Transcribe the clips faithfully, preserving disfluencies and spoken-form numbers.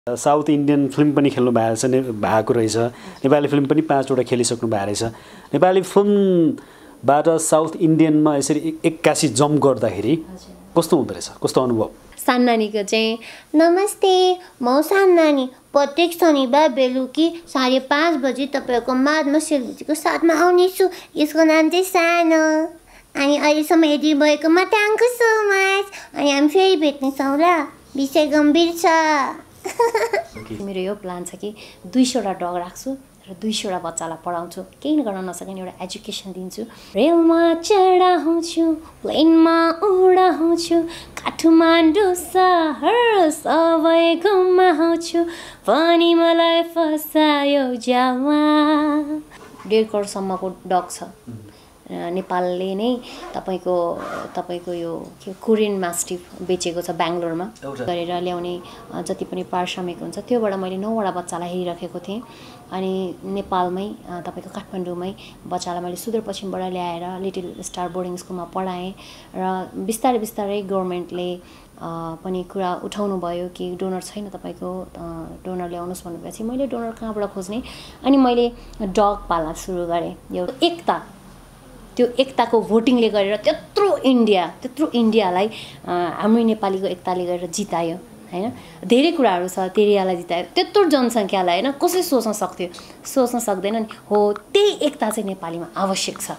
South Indian film पनि खेल्नु भएको छ भएको रहेछ नेपाली फिल्म पनि पाँचवटा खेलिसक्नु भएको रहेछ नेपाली फिल्मबाट साउथ इन्डियनमा यसरी एक्कासी जम्प गर्दाखेरि कस्तो हुँदो रहेछ कस्तो अनुभव सान्नानीको चाहिँ नमस्ते म सान्नानी प्रत्येक शनिबार बेलुकी साढे पाँच बजी तपाईँहरूको माझमा सेलरोटीको साथमा आउनेछु यसको नाम चाहिँ सानो अनि अहिलेसम्म हेरिदिनु भएकोमा थ्याङ्क यू सो मच अनि हामी फेरि भेट्नेछौँ ल विषय गम्भीर छ मेरो यो प्लान छ कि दुई सौवटा डग राख्छु र दुई सौवटा बच्चालाई पढाउँछु केही गर्न नसक्ने एउटा एजुकेसन दिन्छु रेलमा चढाउँछु प्लेनमा उडाउँछु काठमाडौँ सहर सबै घुमाउँछु पनि मलाई फसायो जामा डेढ करोडसम्मको डग छ नेपालले नै तपाईको तपाईको यो कोरियन मास्टिफ बेचेको छ बेंगलोरमा गरेर ल्याउने जति पनि पारिश्रमिक हुन्छ त्योबाट मैले नौवटा बच्चालाई हेरिराखेको थिएँ अनि नेपालमै तपाईको काठमाडौँमै बच्चालाई मैले सुदूरपश्चिमबाट ल्याएर लिटिल स्टार बोर्डिङ स्कुलमा पढाएँ र बिस्तारै बिस्तारै गभर्नमेन्टले पनि कुरा उठाउनु भयो कि डोनर छैन तपाईको डोनर ल्याउनुस् भनेपछि मैले डोनर कहाँबाट खोज्ने अनि मैले डग पाल्न सुरु गरेँ यो एकता त्यो एकताको भोटिङले गरेर त्यत्रो इन्डिया त्यत्रो इन्डियालाई हाम्रो नेपालीको एकताले गरेर जितायो हैन धेरै कुराहरू छ तेरियालाई जितायो त्यत्रो जनसङ्ख्यालाई हैन कसले सोच्न सक्थ्यो सोच्न सक्दैन नि हो त्यही एकता चाहिँ नेपालीमा आवश्यक छ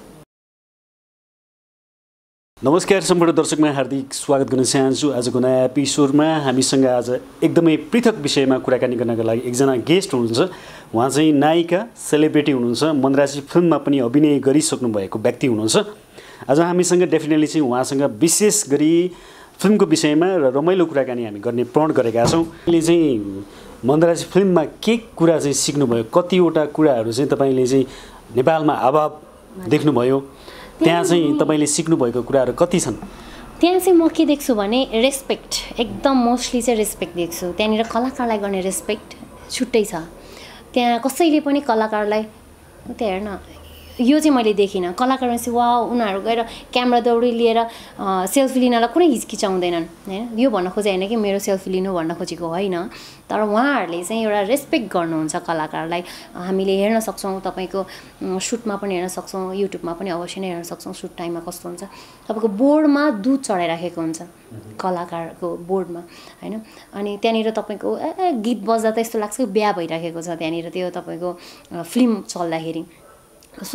नमस्कार सम्पूर्ण दर्शकमा हार्दिक स्वागत गर्न चाहन्छु आजको नयाँ एपिसोडमा हामीसँग आज एकदमै पृथक विषयमा कुराकानी गर्नका लागि एकजना गेस्ट हुनुहुन्छ उहाँ चाहिँ नायिका सेलिब्रिटी हुनुहुन्छ मनराजी फिल्ममा पनि अभिनय गरिसक्नु भएको व्यक्ति हुनुहुन्छ आज हामीसँग डेफिनेटली चाहिँ उहाँसँग विशेष गरी फिल्मको विषयमा र रमाइलो कुराकानी हामी गर्ने प्रण गरेका छौँ अहिले चाहिँ मनराजी फिल्ममा के कुरा चाहिँ सिक्नुभयो कतिवटा कुराहरू चाहिँ तपाईँले चाहिँ नेपालमा अभाव देख्नुभयो त्यहाँ चाहिँ तपाईले सिक्नु भएको कुराहरू कति छन् त्यहाँ चाहिँ म के देख्छु भने रेस्पेक्ट एकदम मोस्टली चाहिँ रेस्पेक्ट देख्छु त्यहाँनिर कलाकारलाई गर्ने रेस्पेक्ट छुट्टै छ त्यहाँ कसैले पनि कलाकारलाई त्यहाँ हेर्न यो चाहिँ मैले देखिनँ कलाकार भनेपछि वा उनीहरू गएर क्यामेरा दौडी लिएर सेल्फी लिनलाई कुनै हिचकिचाउँदैनन् हैन यो भन्न खोजे होइन कि मेरो सेल्फी लिनु भन्न खोजेको होइन तर उहाँहरूले चाहिँ एउटा रेस्पेक्ट गर्नुहुन्छ कलाकारलाई हामीले हेर्न सक्छौँ तपाईँको सुटमा पनि हेर्न सक्छौँ युट्युबमा पनि अवश्य नै हेर्न सक्छौँ सुट टाइममा कस्तो हुन्छ तपाईँको बोर्डमा दुध चढाइराखेको हुन्छ कलाकारको बोर्डमा हैन अनि त्यहाँनिर तपाईँको ए गीत बज्दा त यस्तो लाग्छ बिहा भइराखेको छ त्यहाँनिर त्यो तपाईँको फिल्म चल्दाखेरि सो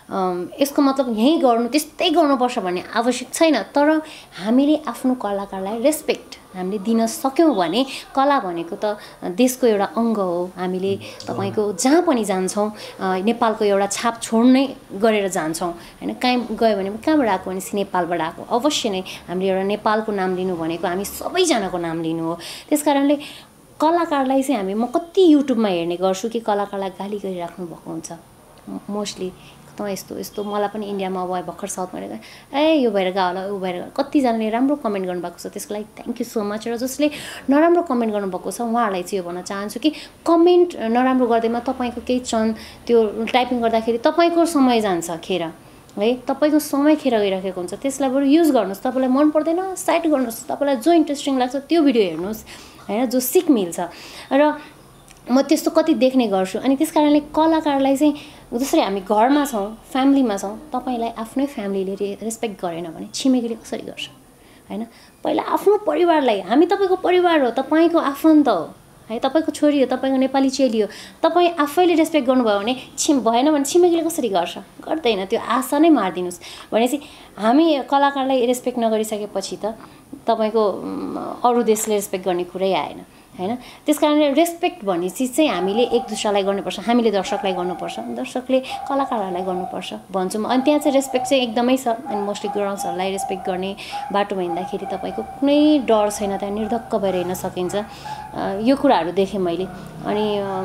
यसको मतलब यही गर्नु त्यस्तै गर्नुपर्छ भन्ने आवश्यक छैन तर हामीले आफ्नो कलाकारलाई रेस्पेक्ट हामीले दिन सक्यौँ भने कला भनेको त देशको एउटा अङ्ग हो हामीले तपाईको जहाँ पनि जान्छौँ नेपालको एउटा छाप छोड्नै गरेर जान्छौँ हैन कहीँ गयो भने कहाँबाट आएको भनेपछि नेपालबाट आएको अवश्य नै हामीले एउटा नेपालको नाम लिनु भनेको हामी सबैजनाको नाम लिनु हो त्यसकारणले कलाकारलाई चाहिँ हामी म कति युट्युबमा हेर्ने गर्छु कि कलाकारलाई गाली गरिराख्नु भएको हुन्छ मोस्टली त यस्तो यस्तो मलाई पनि इन्डियामा भयो भर्खर साउथमा ए यो भएर गा होला ऊ भएर कतिजनाले राम्रो कमेन्ट गर्नुभएको छ त्यसको लागि थ्याङ्क यू सो मच र जसले नराम्रो कमेन्ट गर्नुभएको छ उहाँहरूलाई चाहिँ यो भन्न चाहन्छु कि कमेन्ट नराम्रो गर्दैमा तपाईँको केही क्षण त्यो टाइपिङ गर्दाखेरि तपाईँको समय जान्छ खेर है तपाईँको समय खेर गइराखेको हुन्छ त्यसलाई बरु युज गर्नुहोस् तपाईँलाई मन पर्दैन साइड गर्नुहोस् तपाईँलाई जो इन्ट्रेस्टिङ लाग्छ त्यो भिडियो हेर्नुहोस् हैन जो सिक मिल्छ र म त्यस्तो कति देख्ने गर्छु अनि त्यस कारणले कलाकारलाई चाहिँ जसरी हामी घरमा छौँ फ्यामिलीमा छौँ तपाईँलाई आफ्नै फ्यामिलीले रेस्पेक्ट गरेन भने छिमेकीले कसरी गर्छ हैन पहिला आफ्नो परिवारलाई हामी तपाईँको परिवार हो तपाईँको आफन्त हो है तपाईँको छोरी हो तपाईँको नेपाली चेली हो तपाईँ आफैले रेस्पेक्ट गर्नुभयो भने छिम भएन भने छिमेकीले कसरी गर्छ गर्दैन त्यो आशा नै मारिदिनुहोस् भनेपछि हामी कलाकारलाई रेस्पेक्ट नगरिसकेपछि त तपाईँको अरू देशले रेस्पेक्ट गर्ने कुरै आएन हैन त्यसकारणले रेस्पेक्ट भन्ने चिज चाहिँ हामीले एक दुसरालाई गर्नुपर्छ हामीले दर्शकलाई गर्नुपर्छ दर्शकले कलाकारहरूलाई गर्नुपर्छ भन्छु म अनि त्यहाँ चाहिँ रेस्पेक्ट चाहिँ एकदमै छ अनि मोस्टली गर्ल्सहरूलाई रेस्पेक्ट गर्ने बाटोमा हिँड्दाखेरि तपाईँको कुनै डर छैन त्यहाँ निर्धक्क भएर हिँड्न सकिन्छ यो कुराहरू देखेँ मैले अनि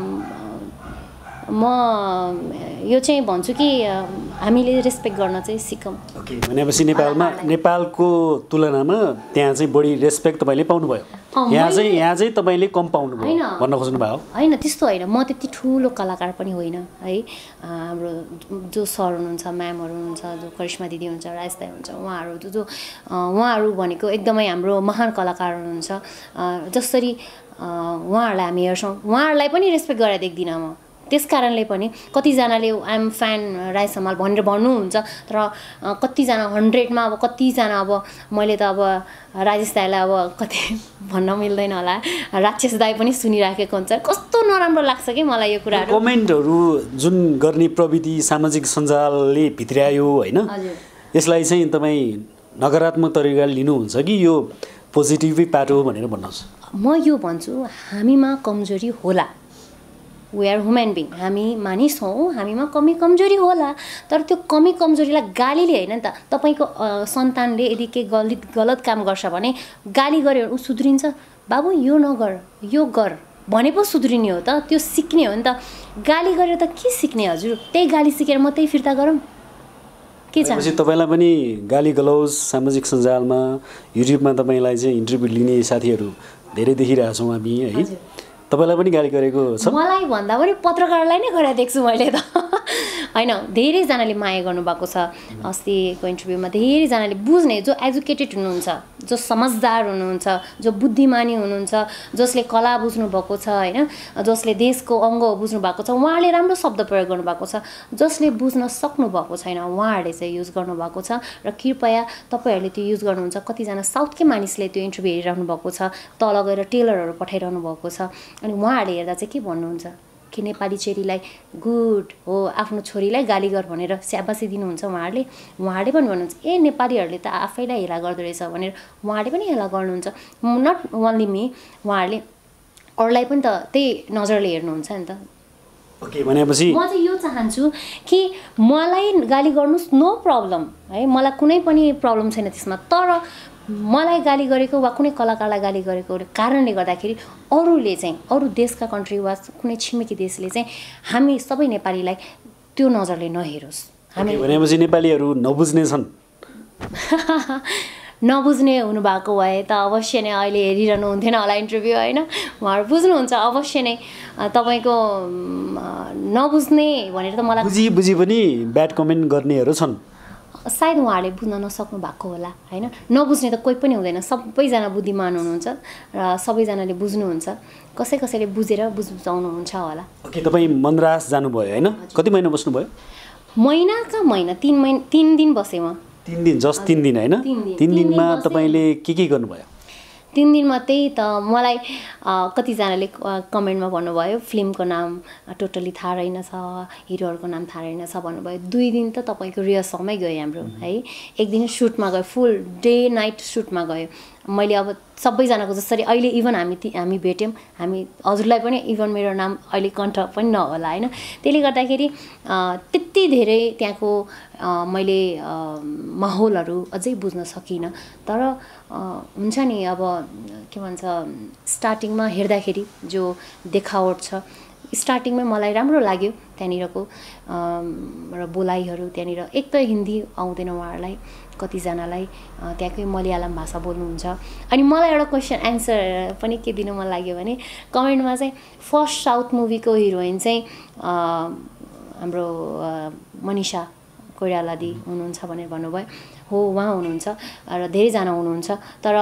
म यो चाहिँ भन्छु कि हामीले रेस्पेक्ट गर्न चाहिँ सिकौँ ओके भनेपछि नेपालमा नेपालको तुलनामा त्यहाँ चाहिँ बढी रेस्पेक्ट तपाईँले पाउनुभयो यहाँ चाहिँ यहाँ चाहिँ तपाईँले कम पाउनुभयो भन्न खोज्नु भयो होइन त्यस्तो होइन म त्यति ठुलो कलाकार पनि होइन है हाम्रो जो सर हुनुहुन्छ म्यामहरू हुनुहुन्छ जो करिश्मा दिदी हुनुहुन्छ राज दाइ हुन्छ उहाँहरू जो जो उहाँहरू भनेको एकदमै हाम्रो महान कलाकार हुनुहुन्छ जसरी उहाँहरूलाई हामी हेर्छौँ, उहाँहरूलाई पनि रेस्पेक्ट गरेर देख्दिनँ म। त्यस कारणले पनि कतिजनाले आइएम फ्यान राई सम्माल भनेर भन्नुहुन्छ, तर कतिजना हन्ड्रेडमा अब कतिजना अब मैले त अब राजेश दाईलाई अब कति भन्न मिल्दैन होला, राक्षस दाई पनि सुनिराखेको हुन्छ। कस्तो नराम्रो लाग्छ कि मलाई यो कुराहरू। कमेन्टहरू जुन गर्ने प्रविधि सामाजिक सञ्जालले भित्र्यायो होइन, यसलाई चाहिँ तपाईँ नकारात्मक तरिकाले लिनुहुन्छ कि यो पोजिटिभै पाटो भनेर भन्नुहोस्? म यो भन्छु, हामीमा कमजोरी होला, वी आर ह्युमन बिङ, हामी मानिस हौँ, हामीमा कमी कमजोरी होला, तर त्यो कमी कमजोरीलाई गालीले होइन नि त। तपाईँको सन्तानले यदि केही गलत गलत काम गर्छ भने गाली गऱ्यो ऊ सुध्रिन्छ, बाबु यो नगर यो गर भने पो सुध्रिने हो त, त्यो सिक्ने हो नि त। गाली गरेर त के सिक्ने हजुर? त्यही गाली सिकेर म त्यही फिर्ता गरौँ के चाहन्छ? तपाईँलाई पनि गाली गलौज सामाजिक सञ्जालमा युट्युबमा तपाईँलाई चाहिँ इन्टरभ्यू लिने साथीहरू धेरै देखिरहेछौँ हामी है, तपाईँलाई पनि गाली गरेको छ? मलाई भन्दा पनि पत्रकारलाई नै गरेर देख्छु मैले त होइन। धेरैजनाले माया गर्नुभएको छ। अस्तिको इन्टरभ्यूमा धेरैजनाले बुझ्ने, जो एजुकेटेड हुनुहुन्छ, जो समझदार हुनुहुन्छ, जो बुद्धिमानी हुनुहुन्छ, जसले कला बुझ्नुभएको छ होइन, जसले देशको अङ्ग बुझ्नु भएको छ, उहाँले राम्रो शब्द प्रयोग गर्नुभएको छ। जसले बुझ्न सक्नुभएको छैन उहाँहरूले चाहिँ युज गर्नुभएको छ। र कृपया तपाईँहरूले त्यो युज गर्नुहुन्छ। कतिजना साउथकै मानिसले त्यो इन्टरभ्यू हेरिरहनु भएको छ, तल गएर टेलरहरू पठाइरहनु भएको छ, अनि उहाँहरूले हेर्दा चाहिँ के भन्नुहुन्छ कि नेपाली चेलीलाई गुड हो, आफ्नो छोरीलाई गाली गर भनेर स्याबासी दिनुहुन्छ उहाँहरूले। उहाँहरूले पनि भन्नुहुन्छ ए नेपालीहरूले त आफैलाई हेला गर्दो रहेछ भनेर उहाँहरूले पनि हेला गर्नुहुन्छ। नट ओन्ली मी, उहाँहरूले अरूलाई पनि त त्यही नजरले हेर्नुहुन्छ नि त। ओके, भनेपछि म चाहिँ यो चाहन्छु कि मलाई गाली गर्नुहोस्, नो प्रब्लम है, मलाई कुनै पनि प्रब्लम छैन त्यसमा। तर मलाई गाली गरेको वा कुनै कलाकारलाई गाली गरेको कारणले गर्दाखेरि अरूले चाहिँ, अरू देशका कन्ट्री वा कुनै छिमेकी देशले चाहिँ हामी सबै नेपालीलाई त्यो नजरले नहेरोस्। हामी भनेपछि नेपालीहरू नबुझ्ने छन् नबुझ्ने हुनुभएको भए त अवश्य नै अहिले हेरिरहनु हुन्थेन होला इन्टरभ्यू होइन, उहाँहरू बुझ्नुहुन्छ अवश्य नै। तपाईँको नबुझ्ने भनेर त मलाई बुझी बुझी पनि ब्याड कमेन्ट गर्नेहरू छन्, सायद उहाँहरूले बुझ्न नसक्नु भएको होला होइन। नबुझ्ने त कोही पनि हुँदैन, सबैजना बुद्धिमान हुनुहुन्छ र सबैजनाले बुझ्नुहुन्छ, कसै कसैले बुझेर बुझाउनुहुन्छ होला। ओके, तपाईँ मद्रास जानुभयो होइन, कति महिना बस्नुभयो? महिना कहाँ महिना, तिन महिना तिन दिन बसेँ म। तिन दिन, जस्ट तिन दिन होइन? तिन दिनमा तपाईँले के के गर्नुभयो? तिन दिनमा त्यही त मलाई कतिजनाले कमेन्टमा भन्नुभयो फिल्मको नाम टोटली थाहा रहेनछ, हिरोहरूको नाम थाहा रहेनछ भन्नुभयो। दुई दिन त तपाईँको रिहर्सलमै गयो हाम्रो है, एक दिन सुटमा गयो, फुल डे नाइट सुटमा गयो। मैले अब सबैजनाको जसरी अहिले इभन हामी हामी भेट्यौँ, हामी हजुरलाई पनि इभन मेरो नाम अहिले कण्ठ पनि नहोला होइन। त्यसले गर्दाखेरि त्यति धेरै त्यहाँको मैले माहौलहरू अझै बुझ्न सकिनँ। तर हुन्छ नि अब के भन्छ, स्टार्टिङमा हेर्दाखेरि जो देखावट छ, स्टार्टिङमै मलाई राम्रो लाग्यो त्यहाँनिरको र बोलाइहरू। त्यहाँनिर एक त हिन्दी आउँदैन उहाँहरूलाई, कतिजनालाई त्यहाँकै मलयालम भाषा बोल्नुहुन्छ। अनि मलाई एउटा क्वेसन एन्सर पनि के दिनु मन लाग्यो भने कमेन्टमा चाहिँ फर्स्ट साउथ मुभीको हिरोइन चाहिँ हाम्रो मनिषा कोइराला दी हुनुहुन्छ भनेर भन्नुभयो। हो, उहाँ हुनुहुन्छ र धेरैजना हुनुहुन्छ। तर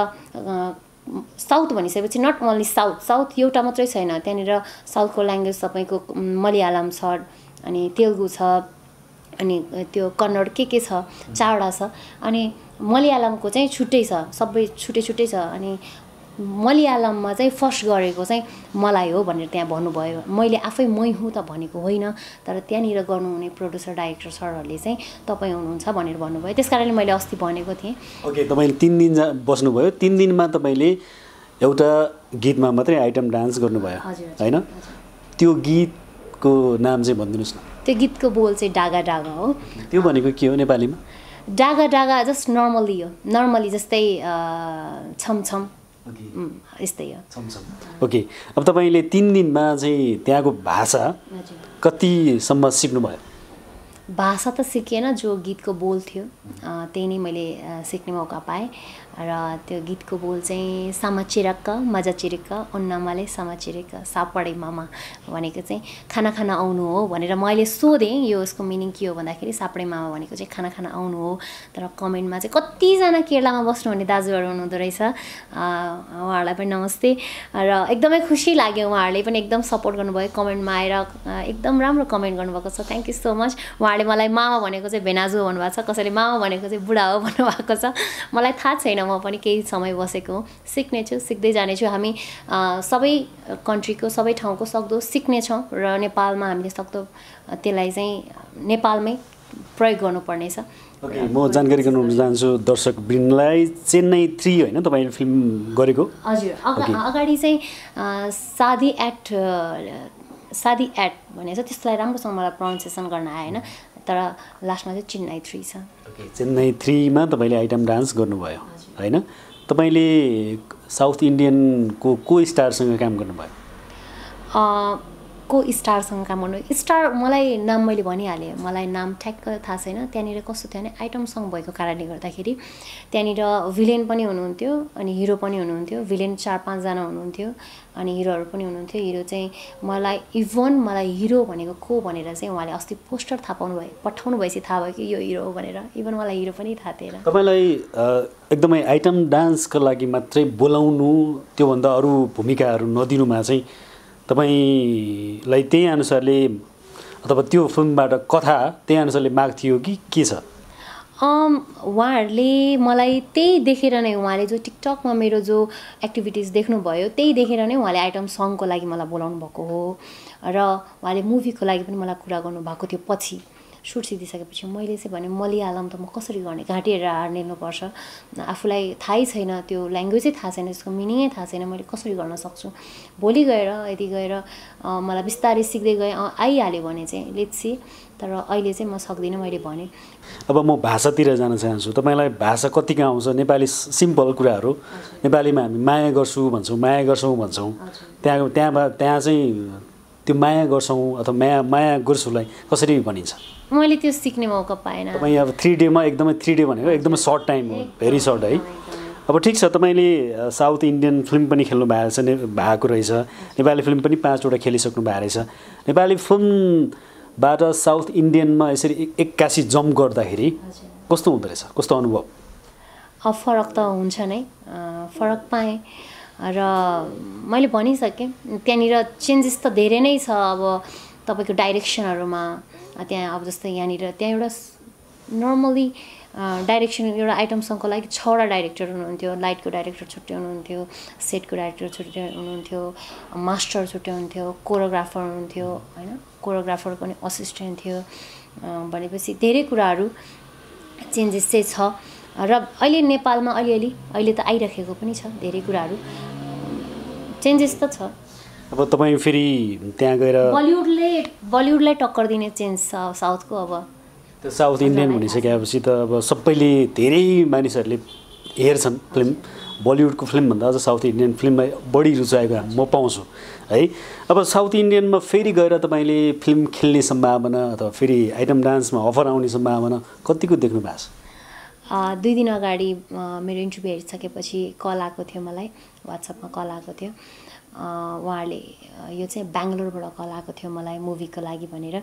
साउथ भनिसकेपछि नट ओन्ली साउथ, साउथ एउटा मात्रै छैन, त्यहाँनिर साउथको ल्याङ्ग्वेज तपाईँको मलयालम छ, अनि तेलुगु छ, अनि त्यो कन्नड के के छ, चारवटा छ। अनि मलयालमको चाहिँ छुट्टै छ, सबै छुट्टै छुट्टै छ। अनि मलयालममा चाहिँ फर्स्ट गरेको चाहिँ मलाई हो भनेर त्यहाँ भन्नुभयो। मैले आफै मै हुँ त भनेको होइन, तर त्यहाँनिर गर्नुहुने प्रड्युसर डाइरेक्टर सरहरूले चाहिँ तपाईँ हुनुहुन्छ भनेर भन्नुभयो। त्यस कारणले मैले अस्ति भनेको थिएँ। ओके, तपाईँले तिन दिन बस्नुभयो, तिन दिनमा तपाईँले एउटा गीतमा मात्रै आइटम डान्स गर्नुभयो होइन? त्यो गीतको नाम चाहिँ भनिदिनुहोस् न। त्यो गीतको बोल चाहिँ डागा डागा हो। त्यो भनेको के हो नेपालीमा? डागा डागा जस्ट नर्मली हो, नर्मली जस्तै छमछम यस्तै हो। ओके, अब तपाईँले तिन दिनमा चाहिँ त्यहाँको भाषा कतिसम्म सिक्नुभयो? भाषा त सिकेन, जो गीतको बोल थियो त्यही नै मैले सिक्ने मौका पाएँ। र त्यो गीतको बोल चाहिँ सामा चिरक्क मजा चिरिक्क उन्नामाले सामा चिरिक्क सापडे मामा भनेको चाहिँ खाना खाना आउनु हो भनेर मैले सोधेँ यो उसको मिनिङ के हो भन्दाखेरि सापडे मामा भनेको चाहिँ खाना खाना आउनु हो। तर कमेन्टमा चाहिँ कतिजना केरलामा बस्नुहुने दाजुहरू हुनुहुँदो रहेछ, उहाँहरूलाई पनि नमस्ते। र एकदमै खुसी लाग्यो, उहाँहरूले पनि एकदम सपोर्ट गर्नुभयो, कमेन्टमा आएर एकदम राम्रो कमेन्ट गर्नुभएको छ, थ्याङ्क यू सो मच। उहाँहरूले मलाई मामा भनेको चाहिँ भेनाजु हो भन्नुभएको छ, कसैले मामा भनेको चाहिँ बुढा हो भन्नुभएको छ। मलाई थाहा छैन, म पनि केही समय बसेको हुँ, सिक्नेछु, सिक्दै जानेछु। हामी सबै कन्ट्रीको सबै ठाउँको सक्दो सिक्नेछौँ र नेपालमा हामीले सक्दो त्यसलाई चाहिँ नेपालमै प्रयोग गर्नुपर्नेछ। ओके, म जानकारी गराउन चाहन्छु दर्शकवृन्दलाई, चेन्नई थ्री होइन तपाईँले फिल्म गरेको? हजुर, अगाडि चाहिँ सादी एट सादी एट भनेको छ, त्यसलाई राम्रोसँग मलाई प्रोनाउन्सिएसन गर्न आएन, तर लास्टमा चाहिँ चेन्नई थ्री छ। चेन्नई थ्रीमा तपाईँले आइटम डान्स गर्नुभयो होइन? तपाईँले साउथ इन्डियनको को स्टारसँग काम गर्नुभयो? को स्टारसँग काम गर्नु, स्टार मलाई नाम मैले भनिहालेँ, मलाई नाम ठ्याक्क थाहा छैन। त्यहाँनिर कस्तो थियो भने आइटम सङ भएको कारणले गर्दाखेरि त्यहाँनिर भिलेन पनि हुनुहुन्थ्यो अनि हिरो पनि हुनुहुन्थ्यो। भिलेन चार पाँचजना हुनुहुन्थ्यो अनि हिरोहरू पनि हुनुहुन्थ्यो। हिरो चाहिँ मलाई इभन मलाई हिरो भनेको को भनेर चाहिँ उहाँले अस्ति पोस्टर थाहा पाउनु भयो, पठाउनु भएपछि थाहा भयो कि यो हिरो हो भनेर। इभन मलाई हिरो पनि थाहा थिएन। तपाईँलाई एकदमै आइटम डान्सको लागि मात्रै बोलाउनु, त्योभन्दा अरू भूमिकाहरू नदिनुमा चाहिँ तपाईँलाई त्यही अनुसारले अथवा त्यो फिल्मबाट कथा त्यही अनुसारले माग थियो कि के छ? उहाँहरूले मलाई त्यही देखेर नै, उहाँले जो टिकटकमा मेरो जो एक्टिभिटिज देख्नुभयो त्यही देखेर नै उहाँले आइटम सङको लागि मलाई बोलाउनु भएको हो। र उहाँले मुभीको लागि पनि मलाई कुरा गर्नुभएको थियो। पछि सुट सिधिसकेपछि मैले चाहिँ भने मलयालम त म कसरी गर्ने, घाँटी हेरेर हार्नेनुपर्छ, आफूलाई थाहै छैन, त्यो ल्याङ्ग्वेजै थाहा छैन, त्यसको मिनिङै थाहा छैन, मैले कसरी गर्न सक्छु। भोलि गएर यदि गएर मलाई बिस्तारै सिक्दै गएँ, आइहाल्यो भने चाहिँ लेट्स सी, तर अहिले चाहिँ म सक्दिनँ, मैले भनेँ। अब म भाषातिर जान चाहन्छु, तपाईँलाई भाषा कतिको आउँछ? नेपाली सिम्पल कुराहरू, नेपालीमा हामी माया गर्छु भन्छौँ, माया गर्छौँ भन्छौँ, त्यहाँ त्यहाँ त्यहाँ चाहिँ त्यो माया गर्छौँ अथवा माया माया गर्छुलाई कसरी भनिन्छ? मैले त्यो सिक्ने मौका पाएन। तपाईँ अब थ्री डेमा एकदमै थ्री डे भनेको एकदमै सर्ट टाइम हो, भेरी सर्ट है। अब ठिक छ, तपाईँले साउथ इन्डियन फिल्म पनि खेल्नु भएको छ, भएको रहेछ, नेपाली फिल्म पनि पाँचवटा खेलिसक्नु भएको रहेछ। नेपाली फिल्मबाट साउथ इन्डियनमा यसरी एक्कासी जम्प गर्दाखेरि कस्तो हुँदो रहेछ, कस्तो अनुभव? अब फरक त हुन्छ नै, फरक पाएँ र मैले भनिसकेँ त्यहाँनिर चेन्जेस त धेरै नै छ। अब तपाईँको डाइरेक्सनहरूमा त्यहाँ अब जस्तै यहाँनिर त्यहाँ एउटा नर्मली डाइरेक्सन एउटा आइटम सङको लागि छवटा डाइरेक्टर हुनुहुन्थ्यो, लाइटको डाइरेक्टर छुट्टै हुनुहुन्थ्यो, सेटको डाइरेक्टर छुट्टै हुनुहुन्थ्यो, मास्टर छुट्टै हुनुहुन्थ्यो, कोरियोग्राफर हुनुहुन्थ्यो होइन, कोरियोग्राफर पनि असिस्टेन्ट थियो। भनेपछि धेरै कुराहरू चेन्जेस चाहिँ छ र अहिले नेपालमा अलिअलि अहिले त आइराखेको पनि छ, धेरै कुराहरू चेन्जेस त छ। अब तपाईँ फेरि त्यहाँ गएर बलिउडले बलिउडलाई टक्कर दिने चेन्ज छ साउथको। अब त्यो साउथ इन्डियन भनिसकेपछि त अब सबैले धेरै मानिसहरूले हेर्छन् फिल्म, बलिउडको फिल्मभन्दा अझ साउथ इन्डियन फिल्ममा बढी रुचाएको म पाउँछु है। अब साउथ इन्डियनमा फेरि गएर तपाईँले फिल्म खेल्ने सम्भावना अथवा फेरि आइटम डान्समा अफर आउने सम्भावना कतिको देख्नु भएको छ? दुई दिन अगाडि मेरो इन्टरभ्यू हेरिसकेपछि कल आएको थियो, मलाई वाट्सएपमा कल आएको थियो। उहाँहरूले यो चाहिँ बेङ्गलोरबाट कल आएको थियो मलाई मुभीको लागि भनेर।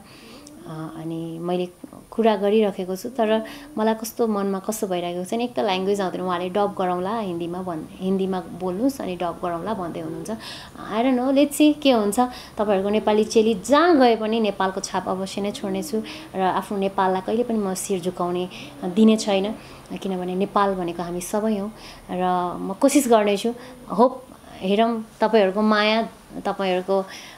अनि मैले कुरा गरिराखेको छु, तर मलाई कस्तो मनमा कस्तो भइरहेको छ नि, एक त ल्याङ्ग्वेज आउँदैन, उहाँले डब गराउँला हिन्दीमा भन् हिन्दीमा बोल्नुहोस् अनि डब गराउँला भन्दै हुनुहुन्छ। I don't know, let's see के हुन्छ। तपाईँहरूको नेपाली चेली जहाँ गए पनि नेपालको छाप अवश्य नै छोड्नेछु र आफ्नो नेपाललाई कहिले पनि म शिर झुकाउने दिने छैन, किनभने नेपाल भनेको हामी सबै हौँ र म कोसिस गर्नेछु। होप हेरौँ तपाईँहरूको माया, तपाईँहरूको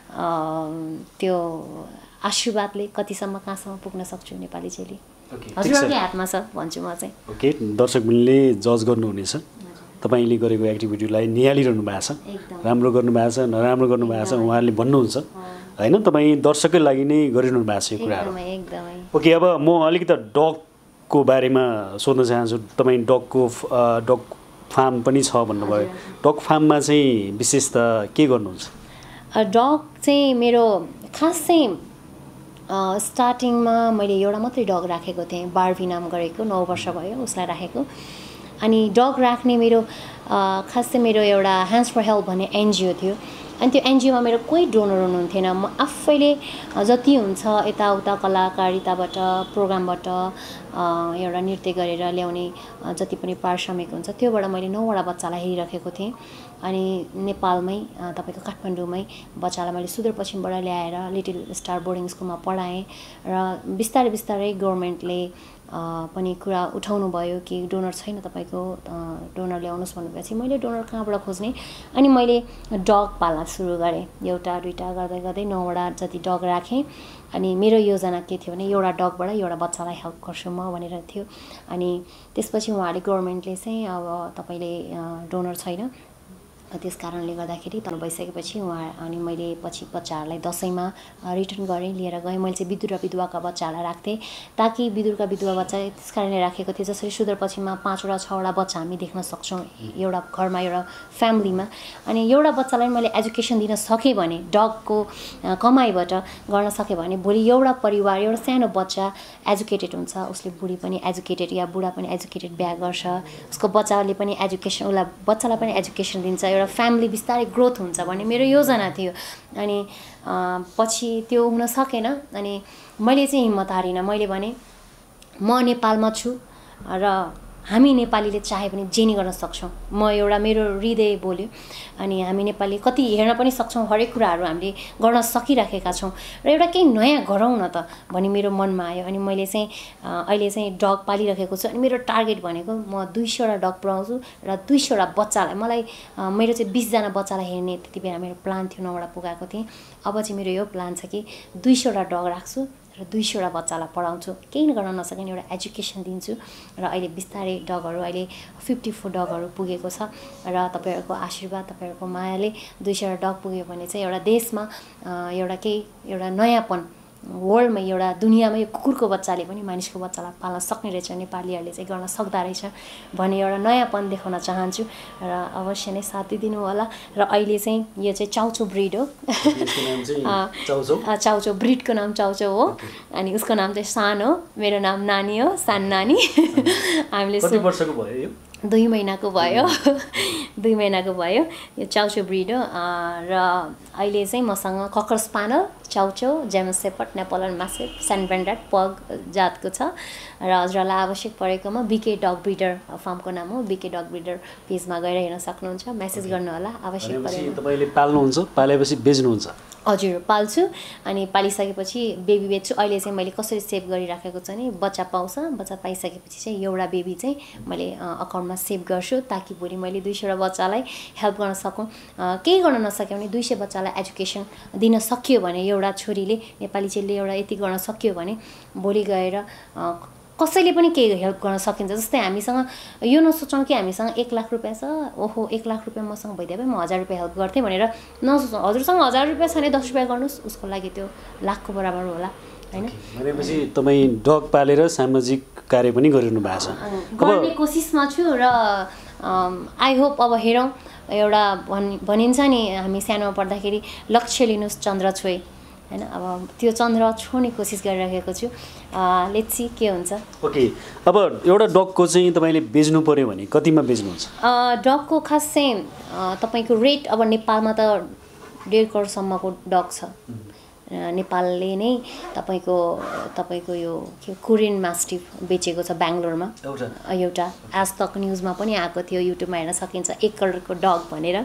त्यो आशीर्वादले कतिसम्म कहाँसम्म पुग्न सक्छु नेपाली चेली। हजुरहरूकै हातमा छ भन्छु म चाहिँ। ओके, दर्शकले जज गर्नुहुनेछ, तपाईँले गरेको एक्टिभिटीलाई निहालिरहनु भएको छ, राम्रो गर्नुभएको छ नराम्रो गर्नुभएको छ उहाँहरूले भन्नुहुन्छ होइन, तपाईँ दर्शककै लागि नै गरिरहनु भएको छ यो कुराहरू। ओके, अब म अलिकति डगको बारेमा सोध्न चाहन्छु। तपाईँ डगको डग फार्म पनि छ भन्नुभयो, डग फार्ममा चाहिँ विशेष त के गर्नुहुन्छ? डग चाहिँ मेरो खास चाहिँ स्टार्टिङमा मैले एउटा मात्रै डग राखेको थिएँ, बार्बी नाम गरेको, नौ वर्ष भयो उसलाई राखेको। अनि डग राख्ने मेरो खास चाहिँ मेरो एउटा ह्यान्ड्स फर हेल्प भन्ने एनजिओ थियो। अनि त्यो एनजिओमा मेरो कोही डोनर हुनुहुन्थेन, म आफैले जति हुन्छ यताउता कलाकारिताबाट प्रोग्रामबाट एउटा नृत्य गरेर ल्याउने जति पनि पारिश्रमिक हुन्छ त्योबाट मैले नौवटा बच्चालाई हेरिराखेको थिएँ। अनि नेपालमै तपाईँको काठमाडौँमै बच्चालाई मैले सुदूरपश्चिमबाट ल्याएर लिटिल स्टार बोर्डिङ स्कुलमा पढाएँ र बिस्तारै बिस्तारै गभर्मेन्टले पनि कुरा उठाउनु भयो कि डोनर छैन तपाईँको, डोनर ल्याउनुहोस् भनेपछि मैले डोनर कहाँबाट खोज्ने। अनि मैले डग पाल्न सुरु गरेँ, एउटा दुईवटा गर्दै गर्दै नौवटा जति डग राखेँ। अनि मेरो योजना के थियो भने एउटा डगबाट एउटा बच्चालाई हेल्प गर्छु म भनेर थियो। अनि त्यसपछि उहाँले गभर्मेन्टले चाहिँ अब तपाईँले डोनर छैन त्यस कारणले गर्दाखेरि तल भइसकेपछि उहाँ अनि मैले पछि बच्चाहरूलाई दसैँमा रिटर्न गरेँ, लिएर गएँ। मैले चाहिँ विदुर र विधवाका बच्चाहरूलाई राख्थेँ ताकि विदुरका विधवा बच्चा त्यस कारणले राखेको थिएँ जसरी सुदूरपश्चिममा पाँचवटा छवटा बच्चा हामी देख्न सक्छौँ एउटा घरमा एउटा फ्यामिलीमा। अनि एउटा बच्चालाई मैले एजुकेसन दिन सकेँ भने डगको कमाइबाट गर्न सकेँ भने भोलि एउटा परिवार एउटा सानो बच्चा एजुकेटेड हुन्छ, उसले बुढी पनि एजुकेटेड या बुढा पनि एजुकेटेड बिहा गर्छ, उसको बच्चाले पनि एजुकेसन उसलाई बच्चालाई पनि एजुकेसन दिन्छ, एउटा फ्यामिली बिस्तारै ग्रोथ हुन्छ भन्ने मेरो योजना थियो। अनि पछि त्यो हुन सकेन। अनि मैले चाहिँ हिम्मत हारिनँ, मैले भने म नेपालमा छु र हामी नेपालीले चाहे पनि जे नि गर्न सक्छौँ। म एउटा मेरो हृदय बोल्यो। अनि हामी नेपाली कति हेर्न पनि सक्छौँ, हरेक कुराहरू हामीले गर्न सकिराखेका छौँ र एउटा केही नयाँ गरौँ न त भन्ने मेरो मनमा आयो। अनि मैले चाहिँ अहिले चाहिँ डग पालिराखेको छु। अनि मेरो टार्गेट भनेको म दुई सयवटा डग पुऱ्याउँछु र दुई सयवटा बच्चालाई मलाई मेरो चाहिँ बिसजना बच्चालाई हेर्ने त्यति बेला मेरो प्लान थियो, नौवटा पुगाएको थिएँ। अब चाहिँ मेरो यो प्लान छ कि दुई सयवटा डग राख्छु र दुई सयवटा बच्चालाई पढाउँछु, केही गर्न नसक्ने एउटा एजुकेसन दिन्छु। र अहिले बिस्तारै डगहरू अहिले फिफ्टी फोर डगहरू पुगेको छ र तपाईँहरूको आशीर्वाद तपाईँहरूको मायाले दुई सयवटा डग पुग्यो भने चाहिँ एउटा देशमा एउटा केही एउटा नयाँपन वर्ल्डमा एउटा दुनियाँमा यो कुकुरको बच्चाले पनि मानिसको बच्चालाई पाल्न सक्ने रहेछ, नेपालीहरूले चाहिँ गर्न सक्दा रहेछ भन्ने एउटा नयाँपन देखाउन चाहन्छु र अवश्य नै साथ दिइदिनु होला। र अहिले चाहिँ यो चाहिँ चाउचो ब्रिड हो, चाउचो ब्रिडको नाम चाउचो हो। अनि उसको नाम चाहिँ सानो, मेरो नाम नानी हो, सानो नानी। हामीले कति वर्षको भयो यो? दुई महिनाको भयो, दुई महिनाको भयो। यो चाउचो ब्रिड हो र अहिले चाहिँ मसँग ककर spaniel, chow chow, German shepherd, Napoleon mastiff, Saint Bernard pug जातको छ। र हजुरलाई आवश्यक परेकोमा बिके डग ब्रिडर फार्मको नाम हो, बिके डग ब्रिडर पेजमा गएर हेर्न सक्नुहुन्छ, मेसेज गर्नु होला आवश्यक परेमा। तपाईँले पाल्नुहुन्छ, पालेपछि बेच्नुहुन्छ? हजुर पाल्छु। अनि पालिसकेपछि बेबी बेच्छु। अहिले चाहिँ मैले कसरी सेभ गरिराखेको छ नि, बच्चा पाउँछ, बच्चा पाइसकेपछि चाहिँ एउटा बेबी चाहिँ मैले अकाउन्टमा सेभ गर्छु ताकि भोलि मैले दुई सयवटा बच्चालाई हेल्प गर्न सकौँ। केही गर्न नसक्यो भने दुई सय बच्चालाई एजुकेसन दिन सकियो भने, एउटा छोरीले नेपाली चेलीले एउटा यति गर्न सकियो भने भोलि गएर कसैले पनि केही हेल्प गर्न सकिन्छ। जस्तै हामीसँग यो नसोचौँ कि हामीसँग एक लाख रुपियाँ छ, ओहो एक लाख रुपियाँ मसँग भइदिए भए म हजार रुपियाँ हेल्प गर्थेँ भनेर नसोचौँ। हजुरसँग हजार रुपियाँ छ भने दस रुपियाँ गर्नुहोस्, उसको लागि त्यो लाखको बराबर होला हैन। भनेपछि तपाईँ डग पालेर सामाजिक कार्य पनि गरिरहनु भएको छ? गर्ने कोसिसमा छु र आई होप अब हेरौँ। एउटा भन् भनिन्छ नि हामी सानोमा पढ्दाखेरि लक्ष्य लिनुहोस् चन्द्र छोए हैन, अब त्यो चन्द्र छोड्ने कोसिस गरिरहेको छु। लेट्स सी के हुन्छ। ओके, अब एउटा डगको चाहिँ तपाईँले बेच्नु पर्यो भने कतिमा बेच्नुहुन्छ? डगको खास चाहिँ तपाईँको रेट अब नेपालमा त डेढ करोडसम्मको डग छ। नेपालले नै तपाईँको तपाईँको यो के कोरियन मास्टिफ बेचेको छ बेङ्गलोरमा एउटा, आज तक न्युजमा पनि आएको थियो, युट्युबमा हेर्न सकिन्छ, एक करोडको डग भनेर।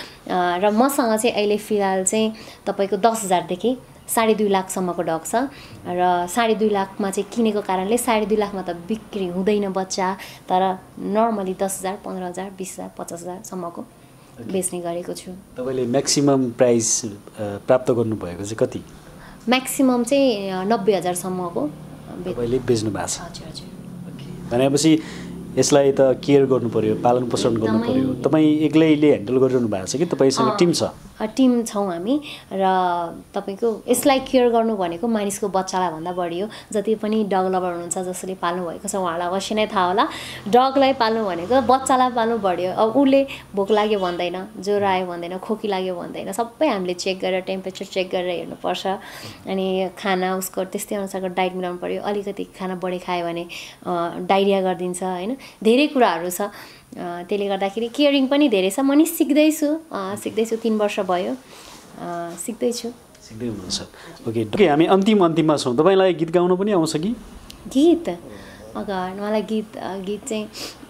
र मसँग चाहिँ अहिले फिलहाल चाहिँ तपाईँको दस हजारदेखि साढे दुई लाखसम्मको डग छ। र साढे दुई लाखमा चाहिँ किनेको कारणले साढे दुई लाखमा त बिक्री हुँदैन बच्चा, तर नर्मली दस हजार पन्ध्र हजार बिस हजार पचास हजारसम्मको बेच्ने गरेको छु। तपाईँले म्याक्सिमम प्राइस प्राप्त गर्नुभएको चाहिँ कति? म्याक्सिमम चाहिँ नब्बे हजारसम्मको तपाईँले बेच्नु भएको छ? हजुर हजुर। भनेपछि यसलाई त केयर गर्नु पर्यो, पालन पोषण गर्नु पर्यो। तपाईँ एक्लैले ह्यान्डल गरिरहनु भएको छ कि तपाईँसँग टिम छ? टिम छौँ हामी र तपाईँको यसलाई केयर गर्नु भनेको मानिसको बच्चालाई भन्दा बढी हो। जति पनि डग लभर हुनुहुन्छ जसले पाल्नु भएको छ उहाँलाई अवश्य नै थाहा होला डगलाई पाल्नु भनेको बच्चालाई पाल्नु बढी हो। अब उसले भोक लाग्यो भन्दैन, ज्वरो आयो भन्दैन, खोकी लाग्यो भन्दैन, सबै हामीले चेक गरेर टेम्परेचर चेक गरेर हेर्नुपर्छ। अनि खाना उसको त्यस्तै अनुसारको डाइट मिलाउनु पऱ्यो। अलिकति खाना बढी खायो भने डाइरिया गरिदिन्छ होइन, धेरै कुराहरू छ। त्यसले गर्दाखेरि केयरिङ पनि धेरै छ। म नि सिक्दैछु सिक्दैछु तीन वर्ष भयो सिक्दैछु सिक्दै हुनुहुन्छ। ओके ओके हामी अन्तिम अन्तिममा छौँ। तपाईँलाई गीत गाउन पनि आउँछ कि? गीत अगाडि मलाई गीत गीत चाहिँ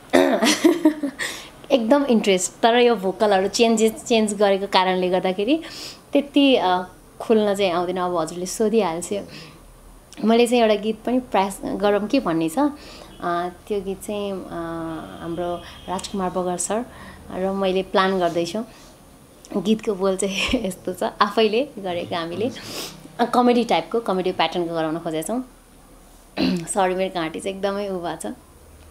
एकदम इन्ट्रेस्ट, तर यो भोकलहरू चेन्जेस चेन्ज गरेको कारणले गर्दाखेरि त्यति खुल्न चाहिँ आउँदैन। अब हजुरले सोधिहाल्छ। मैले चाहिँ एउटा गीत पनि प्रयास गरौँ कि भन्ने छ। त्यो गीत चाहिँ हाम्रो राजकुमार बगर सर र मैले प्लान गर्दैछु। गीतको बोल चाहिँ यस्तो छ, आफैले गरेको हामीले कमेडी टाइपको कमेडी प्याटर्नको गराउन खोजेका छौँ। सरी मेरो घाँटी चाहिँ एकदमै उ भएको छ।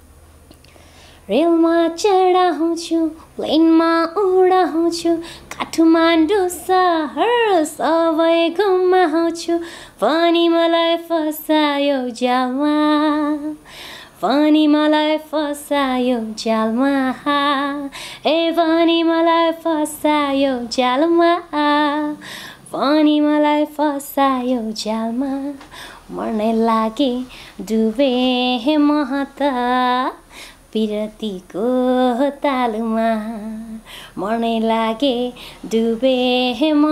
रेलमा चढाउँछु, प्लेनमा उडाउँछु, काठमाडौँ सहर सबै घुमाउँछु, पनि मलाई फसायो जालमा, पनि मलाई फसायो जालमा, ए पनि मलाई फसायो जालमा, पनि मलाई फसायो जालमा, मर्नै लागे डुबे म त पिरतीको तालुमा, मर्नै लागे डुबे म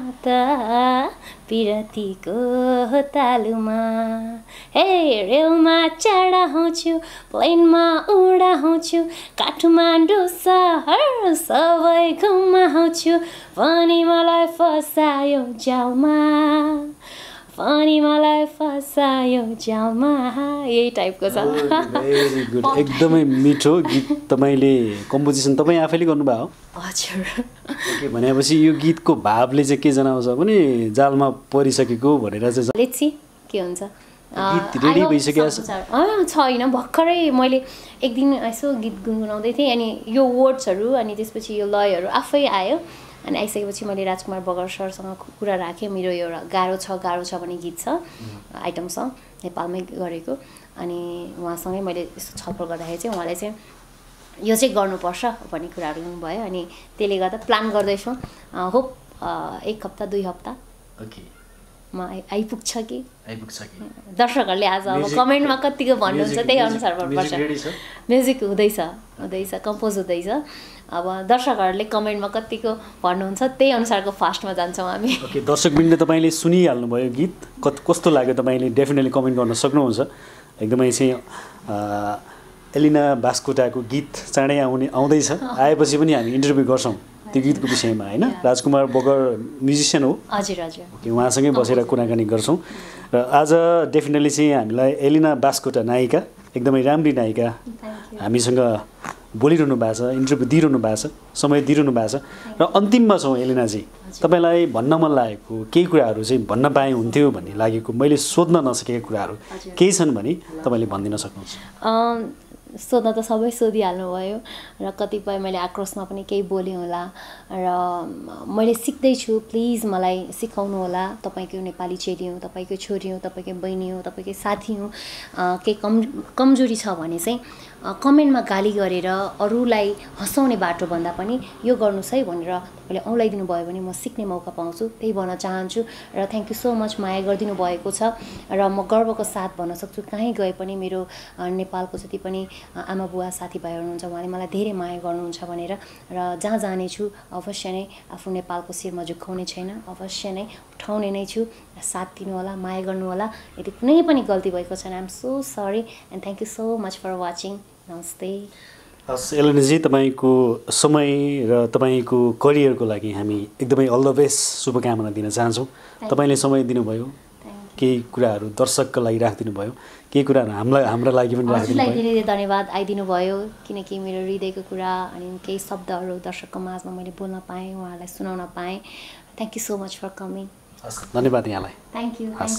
त पिरतीको तालुमा। हे रेलमा चढाउँछु, प्लेनमा उडाउँछु, काठमाडौँ सहर सबै घुमाउँछु, पनि मलाई फसायो जालमा, पनि मलाई फसायो जालमा। यही टाइपको छ। भेरी गुड, एकदमै मिठो गीत। तपाईँले कम्पोजिसन तपाईँ आफैले गर्नुभयो? हजुर। ओके भनेपछि यो गीतको भावले चाहिँ के जनाउँछ भने जालमा परिसकेको भनेर चाहिँ लेट्स सी के हुन्छ। गीत रेडी भइसकेको छ? छैन, भर्खरै मैले एक दिन यसो गीत गुनगुनाउँदै थिएँ अनि यो वर्ड्सहरू अनि त्यसपछि यो लयहरू आफै आयो। अनि आइसकेपछि मैले राजकुमार बगर सरसँग कुरा राखेँ। मेरो एउटा गाह्रो छ गाह्रो छ भन्ने गीत छ, आइटम सङ नेपालमै गरेको। अनि उहाँसँगै मैले यस्तो छलफल गर्दाखेरि चाहिँ उहाँले चाहिँ यो चाहिँ गर्नुपर्छ भन्ने कुराहरू हुनुभयो। अनि त्यसले गर्दा प्लान गर्दैछौँ। होप एक हप्ता दुई हप्ता ओके मा आइपुग्छ कि आइपुग्छ कि दर्शकहरूले आज अब कमेन्टमा कतिको भन्नुहुन्छ त्यही अनुसार गर्नुपर्छ। म्युजिक हुँदैछ हुँदैछ कम्पोज हुँदैछ। अब दर्शकहरूले कमेन्टमा कतिको भन्नुहुन्छ त्यही अनुसारको फास्टमा जान्छौँ हामी। ओके दर्शकवृन्द तपाईँले सुनिहाल्नुभयो गीत कत कस्तो लाग्यो तपाईँले डेफिनेटली कमेन्ट गर्न सक्नुहुन्छ। एकदमै चाहिँ एलिना बास्कोटाको गीत चाँडै आउने आउँदैछ, आएपछि पनि हामी इन्टरभ्यू गर्छौँ त्यो गीतको विषयमा होइन। राजकुमार बगर म्युजिसियन हो? हजुर हजुर। ओके उहाँसँगै बसेर कुराकानी गर्छौँ। र आज डेफिनेटली चाहिँ हामीलाई एलिना बास्कोटा नायिका, एकदमै राम्री नायिका हामीसँग बोलिरहनु भएको छ, इन्टरभ्यू दिइरहनु भएको छ, समय दिइरहनु भएको छ। र अन्तिममा छौँ एलिनाजी, तपाईँलाई भन्न मन लागेको केही कुराहरू चाहिँ भन्न पाए हुन्थ्यो भन्ने लागेको मैले सोध्न नसकेका कुराहरू केही छन् भने तपाईँले भनिदिन सक्नुहुन्छ। सोध्न त सबै सोधिहाल्नुभयो र कतिपय मैले आक्रोशमा पनि केही बोलेँ होला र मैले सिक्दैछु। प्लिज मलाई सिकाउनु होला। तपाईँको नेपाली चेली हो, तपाईँको छोरी हो, तपाईँको बहिनी हो, तपाईँको साथी हो, केही कम कमजोरी छ भने चाहिँ कमेन्टमा गाली गरेर अरूलाई हँसाउने बाटो भन्दा पनि यो गर्नुहोस् है भनेर तपाईँले औँलाइदिनु भयो भने म सिक्ने मौका पाउँछु, त्यही भन्न चाहन्छु। र थ्याङ्क यू सो मच, माया गरिदिनु भएको छ र म गर्वको साथ भन्न सक्छु कहीँ गए पनि मेरो नेपालको जति पनि आमा बुवा साथीभाइहरू हुनुहुन्छ उहाँले मलाई धेरै माया गर्नुहुन्छ भनेर। र जहाँ जानेछु अवश्य नै आफ्नो नेपालको शिरमा झुक्काउने छैन, अवश्य नै उठाउने नै छु। साथ दिनु होला, माया गर्नु होला। यदि कुनै पनि गल्ती भएको छैन I am so sorry and thank you so much for watching. नमस्ते। हस् एलिनाजी, तपाईँको समय र तपाईँको करियरको लागि हामी एकदमै अल द बेस्ट शुभकामना दिन चाहन्छौँ। तपाईँले समय दिनुभयो, केही कुराहरू दर्शकको लागि राखिदिनु भयो, केही कुराहरू हामीलाई हाम्रो लागि पनि राखिदिनु भयो। धेरै धेरै धन्यवाद आइदिनु भयो, किनकि मेरो हृदयको कुरा अनि केही शब्दहरू दर्शकको माझमा मैले बोल्न पाएँ, उहाँहरूलाई सुनाउन पाएँ। Thank you so much for coming. धन्यवाद यहाँलाई। Thank you.